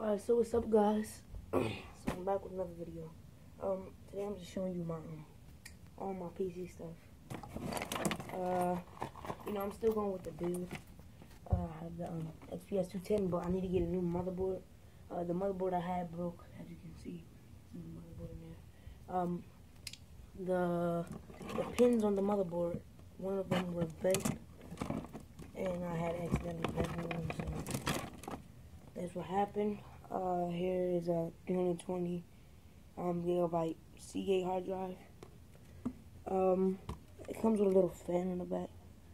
Alright, so what's up, guys? So I'm back with another video. Today I'm just showing you my all my PC stuff. I'm still going with the build. I have the XPS 210, but I need to get a new motherboard. The motherboard I had broke, as you can see. There's a motherboard in there. The pins on the motherboard, one of them were bent, and I had accidentally bent one, so that's what happened. Here is a 320 gigabyte Seagate hard drive. It comes with a little fan in the back.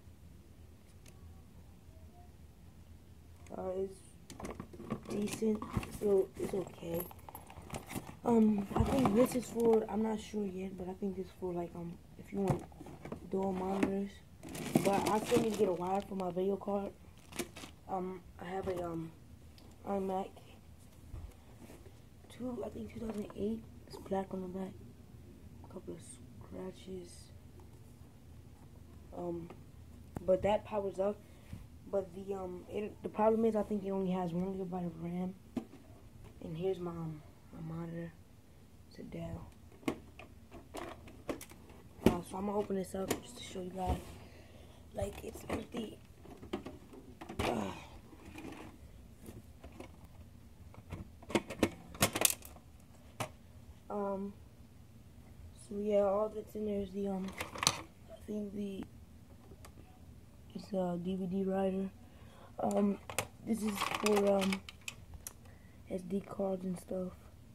It's decent, so it's okay. I think this is for, I'm not sure yet, but I think this is for like if you want dual monitors. But I still need to get a wire for my video card. I have a iMac. I think 2008. It's black on the back. A couple of scratches. But that powers up. But the problem is I think it only has 1 GB of RAM. And here's my monitor. It's a Dell. So I'm gonna open this up just to show you guys. Like, it's empty. So yeah, all that's in there is the I think it's a DVD writer. This is for SD cards and stuff.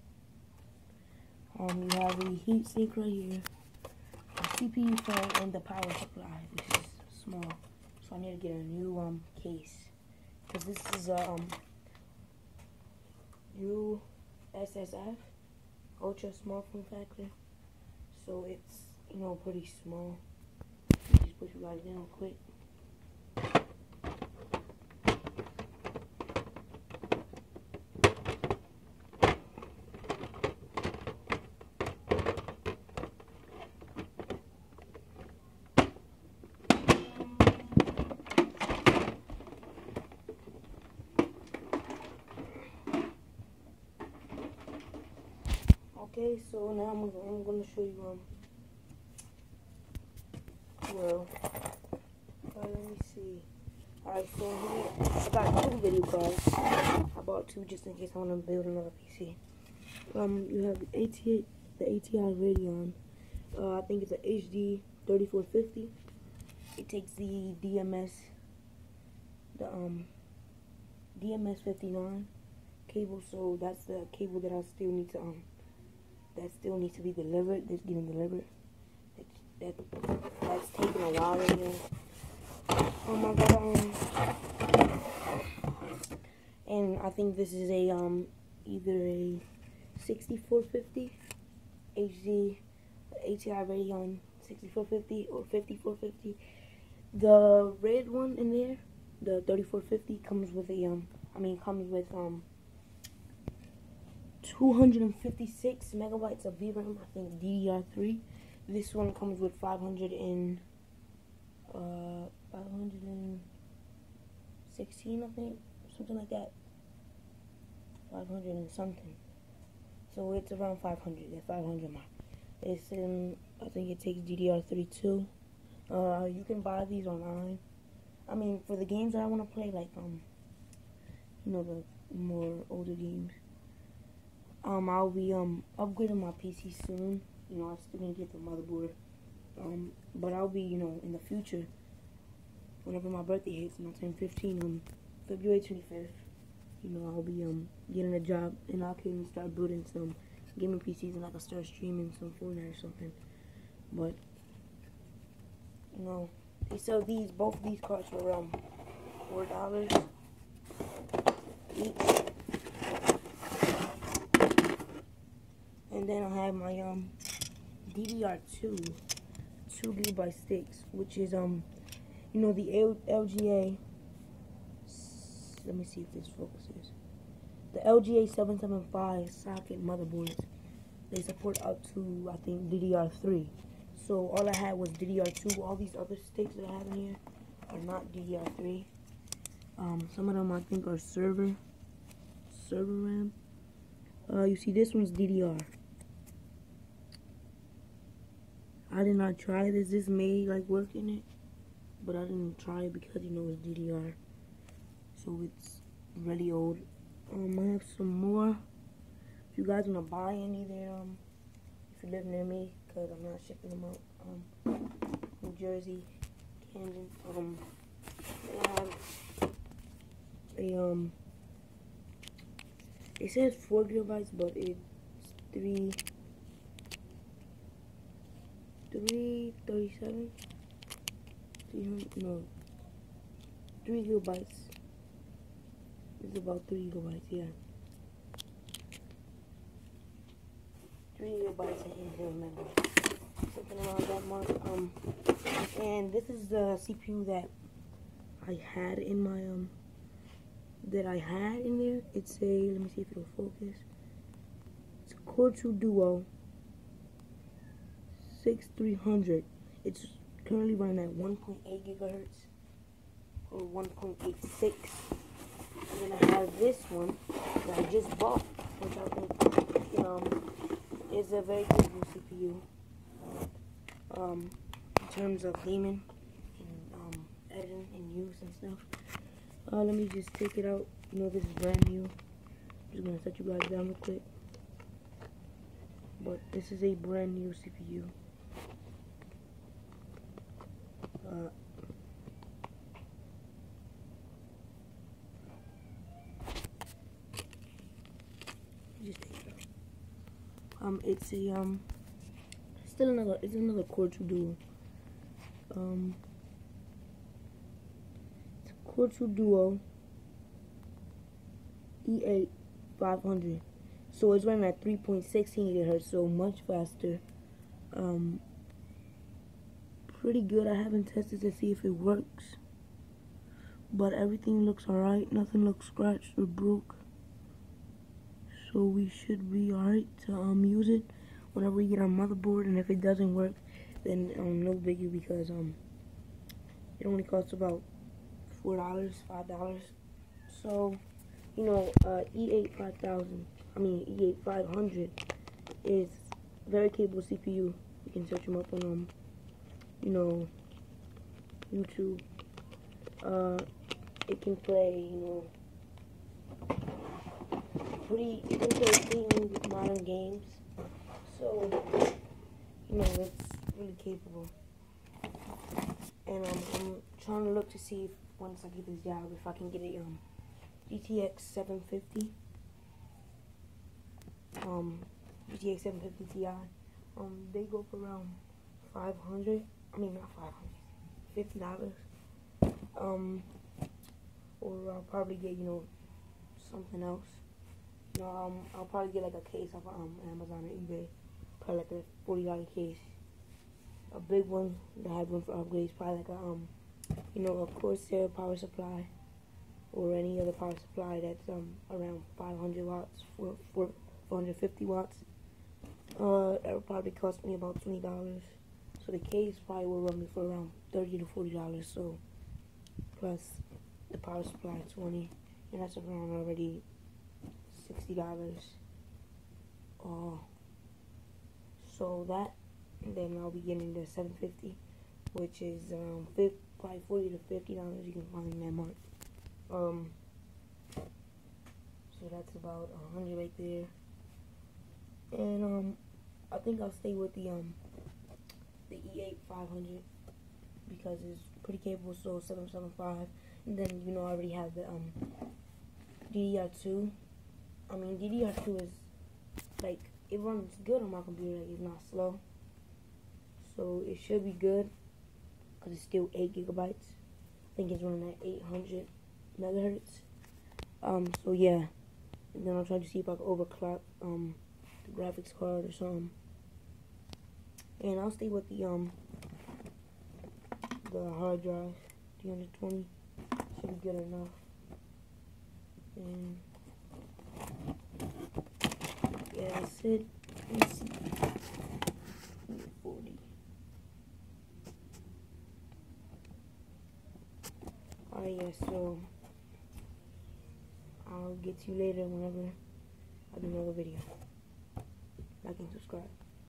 You have a heat sink right here, a CPU fan, and the power supply, which is small. So I need to get a new case, because this is a USSF, ultra small form factor. So it's, pretty small. Just put you guys down quick. Okay, so now I'm gonna show you let me see. Alright, so here I got 2 video cards. I bought 2 just in case I want to build another PC. You have the ATI Radeon. I think it's a HD 3450. It takes the DMS59 cable, so that's the cable that I still need to that still needs to be delivered. That's getting delivered. That's taking a while right now. Oh my god. And I think this is a either a 6450 HD ATI Radeon 6450 or 5450. The red one in there, the 3450, comes with a 256 megabytes of VRAM, I think DDR3. This one comes with 516, I think, something like that. 500 and something. So it's around 500, that 500 mark. It's in, I think it takes DDR3 too. You can buy these online. I mean, for the games that I want to play, like, the more older games. I'll be upgrading my PC soon. I still need to get the motherboard. But I'll be, in the future, whenever my birthday hits and I turn 15 on February 25th, I'll be getting a job and I can start building some gaming PCs and I can start streaming some Fortnite or something. But they sell both of these cards for around $4 each. And then I have my DDR2 2 GB sticks, which is the LGA. Let me see if this focuses. The LGA 775 socket motherboards. They support up to, I think, DDR3. So all I had was DDR2. All these other sticks that I have in here are not DDR3. Some of them I think are server server RAM. You see this one's DDR. I did not try this. This may like work in it, but I didn't try it because you know it's DDR, so it's really old. I have some more. If you guys wanna buy any there, if you live near me, cause I'm not shipping them out. New Jersey, Camden. They have a it says 4 gigabytes, but it's 337. 300, no, 3 gigabytes. It's about 3 gigabytes, yeah. 3 gigabytes of memory. Something around that mark. And this is the CPU that I had in my there. It's a, let me see if it'll focus. It's a Core 2 Duo 6300. It's currently running at 1.8 gigahertz or 1.86. And then I have this one that I just bought, which I think is a very capable CPU. In terms of gaming and editing and use and stuff. Let me just take it out. You know, this is brand new. I'm just gonna set you guys down real quick. But this is a brand new CPU. Just take it out. It's a it's another Core 2 Duo. It's a Core 2 Duo E8 500. So it's running at 3.16 gigahertz, so much faster. Pretty good. I haven't tested to see if it works, but everything looks alright. Nothing looks scratched or broke, so we should be alright to use it whenever we get our motherboard. And if it doesn't work, then no biggie, because it only costs about $4, $5. So you know, E8 E8 500 is very capable CPU. You can search them up on you know, YouTube. It can play, you know, it can play pretty modern games. So, you know, it's really capable. And I'm trying to look to see if, once I get this job, if I can get a GTX 750. GTX 750 Ti. They go for around $500. I mean, not $500, $50. Or I'll probably get, you know, something else. You know, I'll probably get like a case off of Amazon or eBay. Probably like a $40 case. A big one that I have room for upgrades. Probably like a you know, a Corsair power supply, or any other power supply that's around 500 watts, 450 watts. That would probably cost me about $20. So the case probably will run me for around $30 to $40. So plus the power supply 20, and that's around already $60. So that, and then I'll be getting the 750, which is probably $40 to $50. You can find that mark. So that's about 100 right there. And I think I'll stay with the E8 500 because it's pretty capable. So 775, and then you know I already have the DDR2. I mean, DDR2 is like, it runs good on my computer. Like, it's not slow, so it should be good because it's still 8 gigabytes. I think it's running at 800 megahertz. So yeah, and then I'll try to see if I can overclock the graphics card or something. And I'll stay with the hard drive, 320 should be good enough. And yeah, that's it. Let's see. 40. Alright, yeah, so I'll get get to you later whenever I do another video. Like and subscribe.